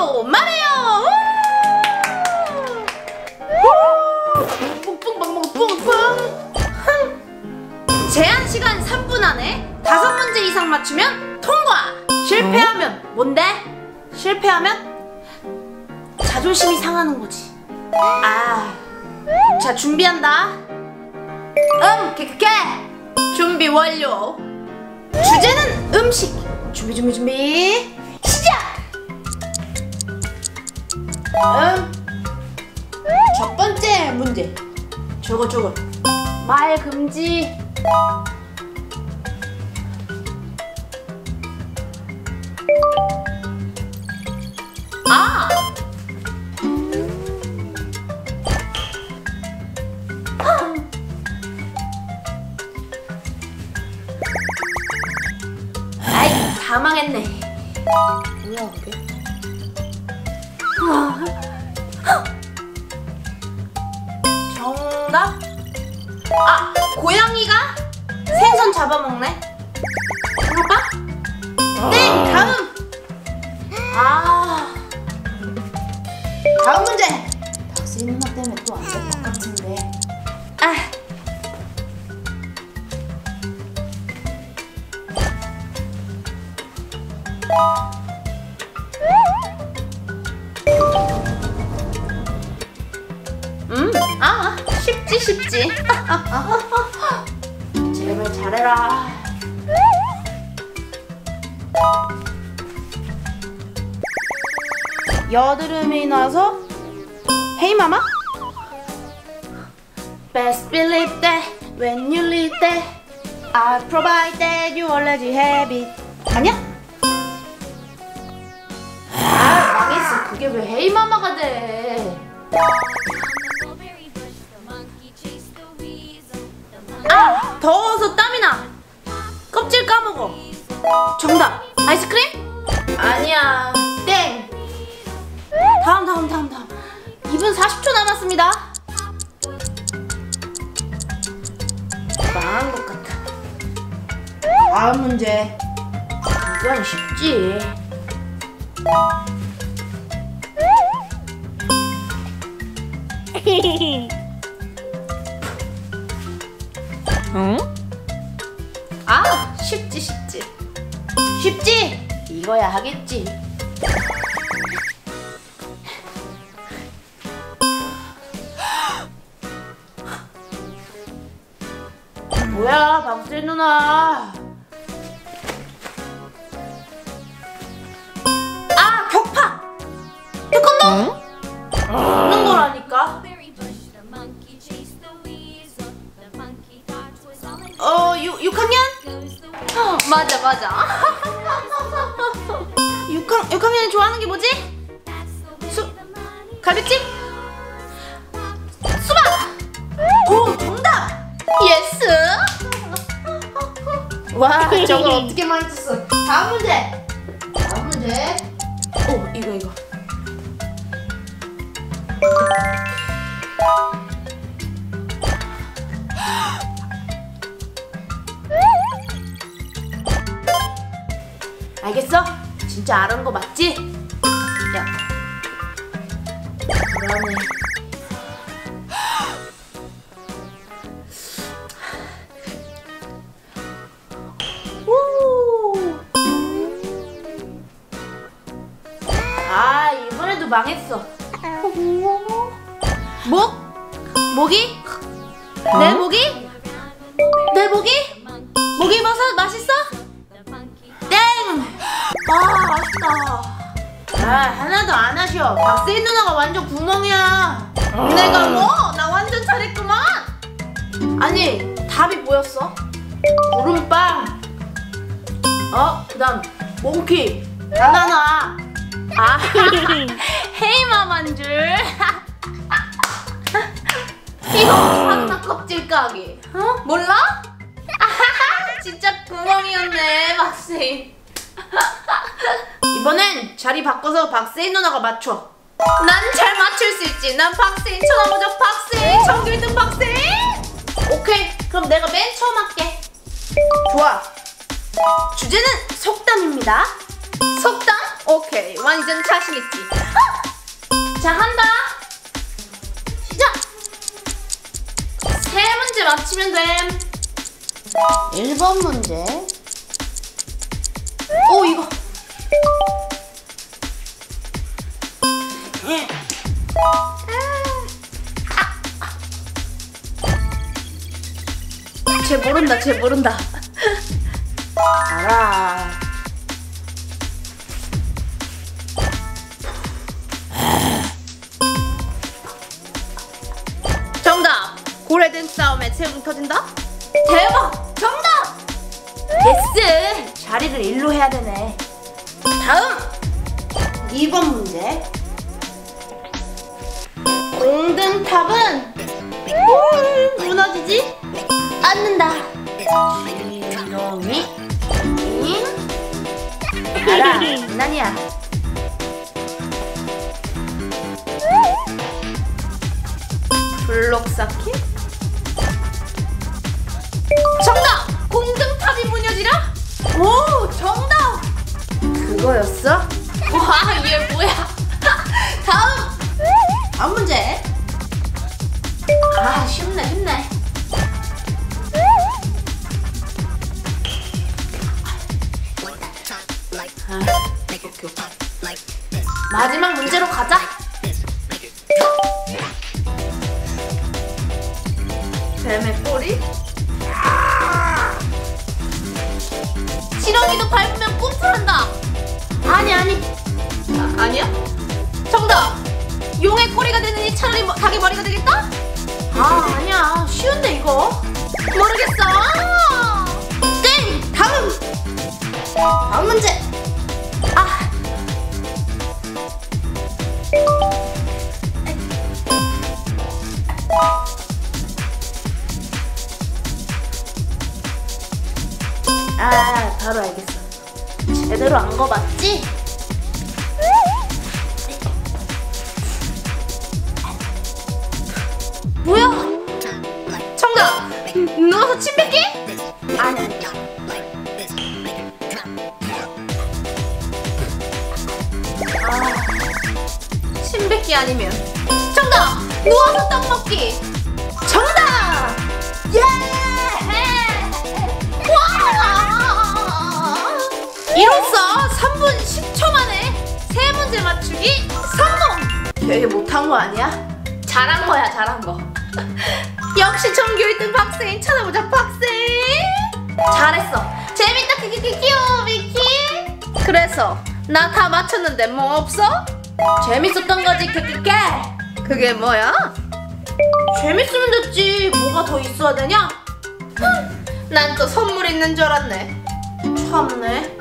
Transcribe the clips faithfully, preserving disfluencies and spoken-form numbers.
말해요 말해요. 뿡뿡뿡뿡뿡뿡. 제한 시간 삼 분 안에 다섯 문제 이상 맞추면 통과. 실패하면 뭔데? 실패하면 자존심이 상하는 거지. 아, 자 준비한다. 음, 케케케. 준비 완료. 주제는 음식. 준비 준비 준비. 시작. 음, 첫 번째 문제. 저거 저거. 말 금지. 아. 아이, 다 망했네. 뭐야 그게? 정답? 아, 고양이가 생선 잡아먹네. 봐봐. 땡! 다음! 아, 다음 문제! 박수희 누나 때문에 또 안 될 것 같은데. 아. 음, 아, 쉽지 쉽지. 제발 잘해라. 여드름이 나서 Hey mama. Best believe that when you leave that I provide that you already have it. 아니야? 아, 망했어. 그게 왜 Hey mama가 돼? 아, 더워서 땀이 나. 껍질 까먹어. 정답. 아이스크림? 아니야. 땡. 다음 다음 다음 다음. 이 분 사십 초 남았습니다. 망한 것 같아. 다음 문제. 이건 쉽지. 응? 아, 쉽지 쉽지. 쉽지? 이거야 하겠지. 뭐야, 박수희 누나. 아, 격파! 태권도! 응? 없는 거라니까. 어, 육, 육 학년? 어, 맞아, 맞아. 육 학, 육 학년이 좋아하는 게 뭐지? 수, 갈비찜? 수박! 오, 정답! 예스! 와, 저걸 어떻게 맞췄어? 다음 문제! 다음 문제! 오, 이거, 이거. 알겠어? 진짜 아는 거 맞지? 야, 그러네. 오. 아, 이번에도 망했어. 목? 모기? 어? 내 모기? 내 모기? 모기 버섯 맛있어? 땡! 아, 아쉽다. 아, 하나도 안 하셔. 박수희 누나가 완전 구멍이야. 내가 뭐? 나 완전 잘했구만. 아니, 답이 뭐였어? 구름빵. 어? 그 다음 몽키. 바나나. 아, 헤이마만 줄. 이거 바나나 껍질 까기. 어? 몰라? 진짜 구멍이었네, 박수희. 이번엔 자리 바꿔서 박수희 누나가 맞춰. 난 잘 맞출 수 있지. 난 박수희 천하무적 박수희 정규 박수희. 오케이, 그럼 내가 맨 처음 할게. 좋아. 주제는 속담입니다. 속담? 오케이, 완전 자신 있지. 자, 한다. 시작. 세 문제 맞히면 됨. 일 번 문제. 오, 이거. 쟤 모른다, 쟤 모른다. 알아. 정답! 오래된 싸움에 채용 터진다? 대박! 정답! 예스! 자리를 일로 해야 되네. 다음! 이 번 문제. 공든탑은 음, 무너지지 않는다. 지렁이 잉? 알아, 난이야. 블록 쌓기? 정답! 공등탑이 무너지라? 오, 정답! 그거였어? 와, 얘 뭐야? 다음! 다음 문제. 아, 쉽네, 쉽네. 아, 오케이, 오케이. 마지막 문제로 가자. 뱀의 꼬리? 지렁이도 밟으면 꿈틀한다. 아니 아니. 아, 아니야? 정답. 용의 꼬리가 되느니 차라리 뭐, 닭의 머리가 되겠다? 아, 아니야. 쉬운데 이거. 모르겠어. 땡. 다음. 다음 문제. 아. 아, 바로 알겠어. 제대로 안 거 맞지? 뭐야? 정답! 누워서 침 뱉기? 아니. 아, 침 뱉기 아니면 정답! 누워서 떡 먹기! 정답! 예! 이로써 삼 분 십 초 만에 세 문제 맞추기 성공! 되게 못한 거 아니야? 잘한 거야, 잘한 거. 역시 전교 일 등 박세인. 찾아보자, 박세인. 잘했어. 재밌다, 키키키 귀여워, 미키. 그래서 나 다 맞췄는데 뭐 없어? 재밌었던 거지, 키키키. 그게 뭐야? 재밌으면 됐지. 뭐가 더 있어야 되냐? 난 또 선물 있는 줄 알았네. 참네.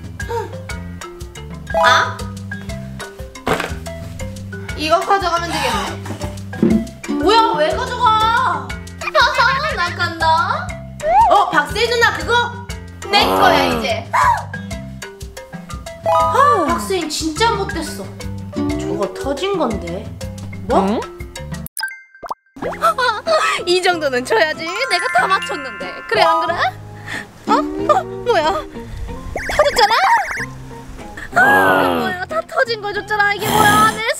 아? 이거 가져가면 되겠네. 뭐야, 왜 가져가? 하하, 나 간다. 어, 박세희 누나, 그거 내 거야 이제. 아, 박세희 진짜 못됐어. 저거 터진 건데. 뭐? 응? 이 정도는 줘야지. 내가 다 맞췄는데. 그래, 안 그래? 어? 어? 뭐야? 터졌잖아? 아, 뭐야, 다 터진 걸 줬잖아. 이게 뭐야? 내